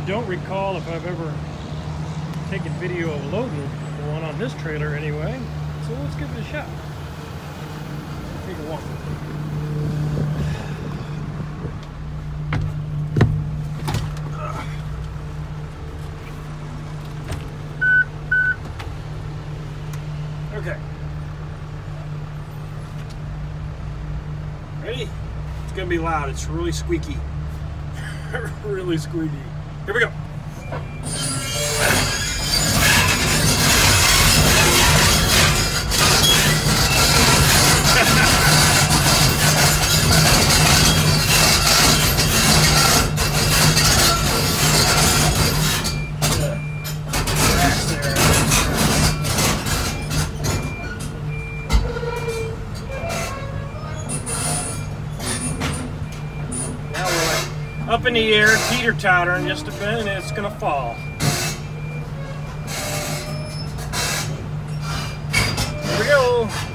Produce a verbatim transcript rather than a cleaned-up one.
don't recall if I've ever taken video of loading one on this trailer anyway, so let's give it a shot. Take a walk. Okay. Ready? It's gonna be loud. It's really squeaky. Really squeaky. Here we go. Up in the air, teeter-totter, and just a bit, and it's gonna fall. Here we go.